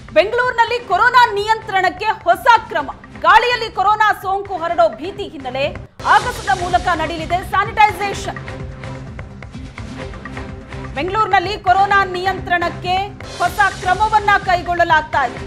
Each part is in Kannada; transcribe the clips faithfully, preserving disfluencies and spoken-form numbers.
ಬೆಂಗಳೂರಿನಲ್ಲಿ ಕೊರೋನಾ ನಿಯಂತ್ರಣಕ್ಕೆ ಹೊಸ ಕ್ರಮ. ಗಾಳಿಯಲ್ಲಿ ಕೊರೋನಾ ಸೋಂಕು ಹರಡೋ ಭೀತಿ ಹಿನ್ನೆಲೆ ಆಗಸದ ಮೂಲಕ ನಡೆಯಲಿದೆ ಸ್ಯಾನಿಟೈಸೇಷನ್. ಬೆಂಗಳೂರಿನಲ್ಲಿ ಕೊರೋನಾ ನಿಯಂತ್ರಣಕ್ಕೆ ಹೊಸ ಕ್ರಮವನ್ನ ಕೈಗೊಳ್ಳಲಾಗ್ತಾ ಇದೆ.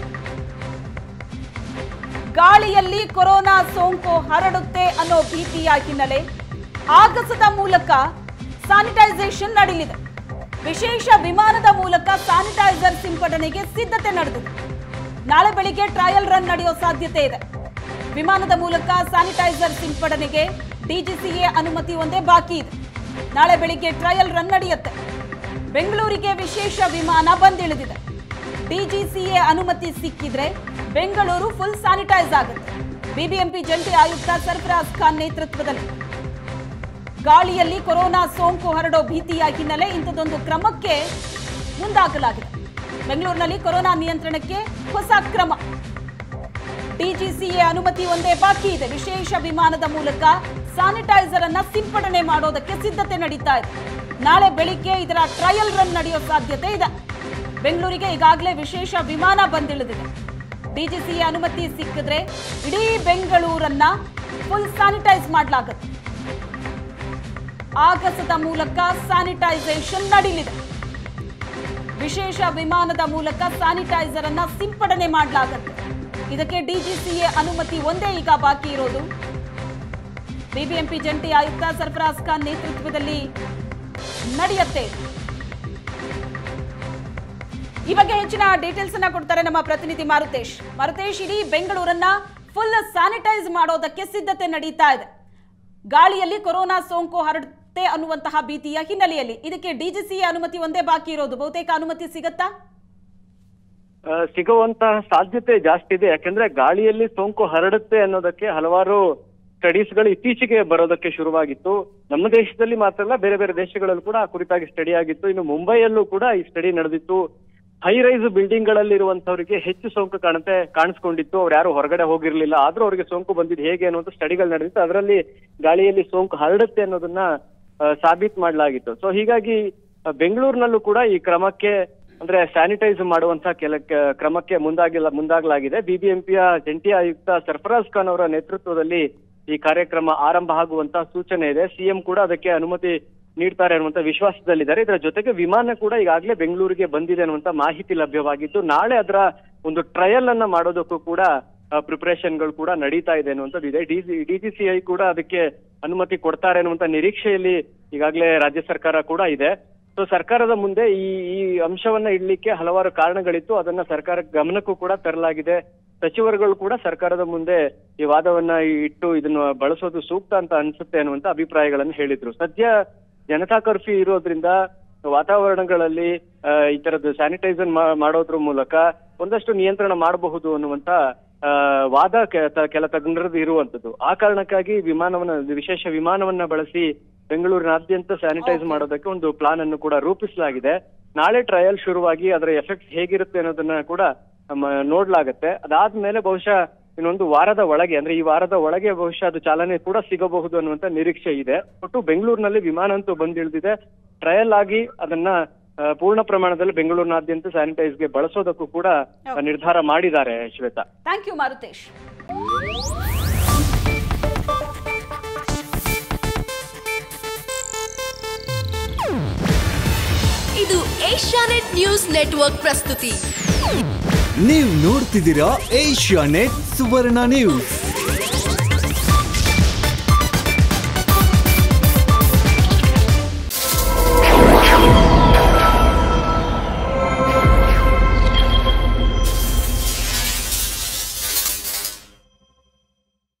ಗಾಳಿಯಲ್ಲಿ ಕೊರೋನಾ ಸೋಂಕು ಹರಡುತ್ತೆ ಅನ್ನೋ ಭೀತಿಯ ಹಿನ್ನೆಲೆ ಆಗಸದ ಮೂಲಕ ಸ್ಯಾನಿಟೈಸೇಷನ್ ನಡೆಯಲಿದೆ. ವಿಶೇಷ ವಿಮಾನದ ಮೂಲಕ ಸ್ಯಾನಿಟೈಸರ್ ಸಿಂಪಡಣೆಗೆ ಸಿದ್ಧತೆ ನಡೆದಿದೆ. ನಾಳೆ ಬೆಳಿಗ್ಗೆ ಟ್ರಯಲ್ ರನ್ ನಡೆಯೋ ಸಾಧ್ಯತೆ ಇದೆ. ವಿಮಾನದ ಮೂಲಕ ಸ್ಯಾನಿಟೈಸರ್ ಸಿಂಪಡಣೆಗೆ ಡಿಜಿಸಿಎ ಅನುಮತಿ ಒಂದೇ ಬಾಕಿ ಇದೆ. ನಾಳೆ ಬೆಳಿಗ್ಗೆ ಟ್ರಯಲ್ ರನ್ ನಡೆಯುತ್ತೆ. ಬೆಂಗಳೂರಿಗೆ ವಿಶೇಷ ವಿಮಾನ ಬಂದಿಳಿದಿದೆ. ಡಿಜಿಸಿಎ ಅನುಮತಿ ಸಿಕ್ಕಿದ್ರೆ ಬೆಂಗಳೂರು ಫುಲ್ ಸ್ಯಾನಿಟೈಸ್ ಆಗುತ್ತೆ. ಬಿಬಿಎಂಪಿ ಜಂಟಿ ಆಯುಕ್ತ ಸರ್ಫರಾಜ್ ಖಾನ್ ನೇತೃತ್ವದಲ್ಲಿ ಗಾಳಿಯಲ್ಲಿ ಕೊರೋನಾ ಸೋಂಕು ಹರಡೋ ಭೀತಿಯ ಹಿನ್ನೆಲೆ ಇಂಥದೊಂದು ಕ್ರಮಕ್ಕೆ ಮುಂದಾಗಲಾಗಿದೆ. ಬೆಂಗಳೂರಿನಲ್ಲಿ ಕೊರೋನಾ ನಿಯಂತ್ರಣಕ್ಕೆ ಹೊಸ ಕ್ರಮ. ಡಿಜಿಸಿಎ ಅನುಮತಿ ಒಂದೇ ಬಾಕಿ ಇದೆ. ವಿಶೇಷ ವಿಮಾನದ ಮೂಲಕ ಸ್ಯಾನಿಟೈಸರ್ ಅನ್ನ ಸಿಂಪಡಣೆ ಮಾಡೋದಕ್ಕೆ ಸಿದ್ಧತೆ ನಡೀತಾ ಇದೆ. ನಾಳೆ ಬೆಳಿಗ್ಗೆ ಇದರ ಟ್ರಯಲ್ ರನ್ ನಡೆಯೋ ಸಾಧ್ಯತೆ ಇದೆ. ಬೆಂಗಳೂರಿಗೆ ಈಗಾಗಲೇ ವಿಶೇಷ ವಿಮಾನ ಬಂದಿಳಿದಿದೆ. ಡಿಜಿಸಿಎ ಅನುಮತಿ ಸಿಕ್ಕಿದ್ರೆ ಇಡೀ ಬೆಂಗಳೂರನ್ನ ಫುಲ್ ಸ್ಯಾನಿಟೈಸ್ ಮಾಡಲಾಗುತ್ತೆ. ಆಗಸದ ಮೂಲಕ ಸ್ಯಾನಿಟೈಸೇಷನ್ ನಡೆಯಲಿದೆ. ವಿಶೇಷ ವಿಮಾನದ ಮೂಲಕ ಸ್ಯಾನಿಟೈಸರ್ ಅನ್ನ ಸಿಂಪಡಣೆ ಮಾಡಲಾಗುತ್ತೆ. ಇದಕ್ಕೆ ಡಿಜಿಸಿಎ ಅನುಮತಿ ಒಂದೇ ಈಗ ಬಾಕಿ ಇರೋದು. ಬಿಬಿಎಂಪಿ ಜಂಟಿ ಆಯುಕ್ತ ಸರ್ಫರಾಜ್ ಖಾನ್ ನೇತೃತ್ವದಲ್ಲಿ ನಡೆಯುತ್ತೆ. ಈ ಬಗ್ಗೆ ಹೆಚ್ಚಿನ ಡೀಟೇಲ್ಸ್ ಅನ್ನ ಕೊಡ್ತಾರೆ ನಮ್ಮ ಪ್ರತಿನಿಧಿ ಮಾರುತೇಶ್. ಮಾರುತೇಶ್, ಇಡೀ ಬೆಂಗಳೂರನ್ನ ಫುಲ್ ಸ್ಯಾನಿಟೈಸ್ ಮಾಡೋದಕ್ಕೆ ಸಿದ್ಧತೆ ನಡೀತಾ ಇದೆ. ಗಾಳಿಯಲ್ಲಿ ಕೊರೋನಾ ಸೋಂಕು ಹರಡುತ್ತೆ ಅನ್ನುವಂತಹ ಭೀತಿಯ ಹಿನ್ನೆಲೆಯಲ್ಲಿ ಇದಕ್ಕೆ ಡಿಜಿಸಿಎ ಅನುಮತಿ ಒಂದೇ ಬಾಕಿ ಇರೋದು. ಬಹುತೇಕ ಅನುಮತಿ ಸಿಗತ್ತಾ? ಸಿಗುವಂತಹ ಸಾಧ್ಯತೆ ಜಾಸ್ತಿ ಇದೆ. ಯಾಕಂದ್ರೆ ಗಾಳಿಯಲ್ಲಿ ಸೋಂಕು ಹರಡುತ್ತೆ ಅನ್ನೋದಕ್ಕೆ ಹಲವಾರು ಸ್ಟಡೀಸ್ಗಳು ಇತ್ತೀಚೆಗೆ ಬರೋದಕ್ಕೆ ಶುರುವಾಗಿತ್ತು. ನಮ್ಮ ದೇಶದಲ್ಲಿ ಮಾತ್ರ ಅಲ್ಲ, ಬೇರೆ ಬೇರೆ ದೇಶಗಳಲ್ಲೂ ಕೂಡ ಆ ಕುರಿತಾಗಿ ಸ್ಟಡಿ ಆಗಿತ್ತು. ಇನ್ನು ಮುಂಬೈಯಲ್ಲೂ ಕೂಡ ಈ ಸ್ಟಡಿ ನಡೆದಿತ್ತು. ಹೈ ರೈಸ್ ಬಿಲ್ಡಿಂಗ್ ಗಳಲ್ಲಿ ಇರುವಂತವರಿಗೆ ಹೆಚ್ಚು ಸೋಂಕು ಕಾಣುತ್ತೆ ಕಾಣಿಸ್ಕೊಂಡಿತ್ತು. ಅವ್ರು ಯಾರು ಹೊರಗಡೆ ಹೋಗಿರ್ಲಿಲ್ಲ, ಆದ್ರೂ ಅವರಿಗೆ ಸೋಂಕು ಬಂದಿದ್ದು ಹೇಗೆ ಅನ್ನುವಂಥ ಸ್ಟಡಿಗಳು ನಡೆದಿತ್ತು. ಅದರಲ್ಲಿ ಗಾಳಿಯಲ್ಲಿ ಸೋಂಕು ಹರಡುತ್ತೆ ಅನ್ನೋದನ್ನ ಸಾಬೀತು ಮಾಡಲಾಗಿತ್ತು. ಸೊ ಹೀಗಾಗಿ ಬೆಂಗಳೂರಿನಲ್ಲೂ ಕೂಡ ಈ ಕ್ರಮಕ್ಕೆ ಅಂದ್ರೆ ಸ್ಯಾನಿಟೈಸ್ ಮಾಡುವಂತಹ ಕೆಲ ಕ್ರಮಕ್ಕೆ ಮುಂದಾಗಿಲ್ಲ ಮುಂದಾಗಲಾಗಿದೆ. ಬಿಬಿಎಂಪಿಯ ಜಂಟಿ ಆಯುಕ್ತ ಸರ್ಫರಾಜ್ ಖಾನ್ ಅವರ ನೇತೃತ್ವದಲ್ಲಿ ಈ ಕಾರ್ಯಕ್ರಮ ಆರಂಭ ಆಗುವಂತಹ ಸೂಚನೆ ಇದೆ. ಸಿಎಂ ಕೂಡ ಅದಕ್ಕೆ ಅನುಮತಿ ನೀಡ್ತಾರೆ ಅನ್ನುವಂತ ವಿಶ್ವಾಸದಲ್ಲಿದ್ದಾರೆ. ಇದರ ಜೊತೆಗೆ ವಿಮಾನ ಕೂಡ ಈಗಾಗಲೇ ಬೆಂಗಳೂರಿಗೆ ಬಂದಿದೆ ಅನ್ನುವಂತ ಮಾಹಿತಿ ಲಭ್ಯವಾಗಿದ್ದು, ನಾಳೆ ಅದರ ಒಂದು ಟ್ರಯಲ್ ಅನ್ನ ಮಾಡೋದಕ್ಕೂ ಕೂಡ ಪ್ರಿಪರೇಷನ್ಗಳು ಕೂಡ ನಡೀತಾ ಇದೆ ಅನ್ನುವಂಥದ್ದು ಇದೆ. ಡಿಜಿ ಡಿಜಿಸಿಐ ಕೂಡ ಅದಕ್ಕೆ ಅನುಮತಿ ಕೊಡ್ತಾರೆ ಅನ್ನುವಂತ ನಿರೀಕ್ಷೆಯಲ್ಲಿ ಈಗಾಗಲೇ ರಾಜ್ಯ ಸರ್ಕಾರ ಕೂಡ ಇದೆ. ಸೊ ಸರ್ಕಾರದ ಮುಂದೆ ಈ ಈ ಅಂಶವನ್ನ ಇಡ್ಲಿಕ್ಕೆ ಹಲವಾರು ಕಾರಣಗಳಿತ್ತು. ಅದನ್ನ ಸರ್ಕಾರಕ್ಕೆ ಗಮನಕ್ಕೂ ಕೂಡ ತರಲಾಗಿದೆ. ಸಚಿವರುಗಳು ಕೂಡ ಸರ್ಕಾರದ ಮುಂದೆ ಈ ವಾದವನ್ನ ಇಟ್ಟು ಇದನ್ನು ಬಳಸೋದು ಸೂಕ್ತ ಅಂತ ಅನ್ಸುತ್ತೆ ಅನ್ನುವಂತ ಅಭಿಪ್ರಾಯಗಳನ್ನು ಹೇಳಿದ್ರು. ಸದ್ಯ ಜನತಾ ಕರ್ಫ್ಯೂ ಇರೋದ್ರಿಂದ ವಾತಾವರಣಗಳಲ್ಲಿ ಈ ತರದ್ದು ಸ್ಯಾನಿಟೈಸರ್ ಮಾಡೋದ್ರ ಮೂಲಕ ಒಂದಷ್ಟು ನಿಯಂತ್ರಣ ಮಾಡಬಹುದು ಅನ್ನುವಂತ ವಾದ ಕೆಲ ತಜ್ಞರದ್ದು ಇರುವಂತದ್ದು. ಆ ಕಾರಣಕ್ಕಾಗಿ ವಿಮಾನವನ್ನ ವಿಶೇಷ ವಿಮಾನವನ್ನ ಬಳಸಿ ಬೆಂಗಳೂರಿನಾದ್ಯಂತ ಸ್ಯಾನಿಟೈಸ್ ಮಾಡೋದಕ್ಕೆ ಒಂದು ಪ್ಲಾನ್ ಅನ್ನು ಕೂಡ ರೂಪಿಸಲಾಗಿದೆ. ನಾಳೆ ಟ್ರಯಲ್ ಶುರುವಾಗಿ ಅದರ ಎಫೆಕ್ಟ್ ಹೇಗಿರುತ್ತೆ ಅನ್ನೋದನ್ನ ಕೂಡ ನೋಡ್ಲಾಗತ್ತೆ. ಅದಾದ್ಮೇಲೆ ಬಹುಶಃ ಇನ್ನೊಂದು ವಾರದ ಒಳಗೆ ಅಂದ್ರೆ ಈ ವಾರದ ಒಳಗೆ ಬಹುಶಃ ಅದು ಚಾಲನೆ ಕೂಡ ಸಿಗಬಹುದು ಅನ್ನುವಂತ ನಿರೀಕ್ಷೆ ಇದೆ. ಒಟ್ಟು ಬೆಂಗಳೂರಿನಲ್ಲಿ ವಿಮಾನ ಅಂತೂ ಬಂದಿಳಿದಿದೆ. ಟ್ರಯಲ್ ಆಗಿ ಅದನ್ನ ಪೂರ್ಣ ಪ್ರಮಾಣದಲ್ಲಿ ಬೆಂಗಳೂರಿನಾದ್ಯಂತ ಸ್ಯಾನಿಟೈಸ್ಗೆ ಬಳಸೋದಕ್ಕೂ ಕೂಡ ನಿರ್ಧಾರ ಮಾಡಿದ್ದಾರೆ. Shweta, thank you Marutesh. ಇದು ಏಷ್ಯಾನೆಟ್ ನ್ಯೂಸ್ ನೆಟ್ವರ್ಕ್ ಪ್ರಸ್ತುತಿ. ನೀವು ನೋಡ್ತಿದ್ದೀರಾ ಏಷ್ಯಾನೆಟ್ ಸುವರ್ಣ ನ್ಯೂಸ್.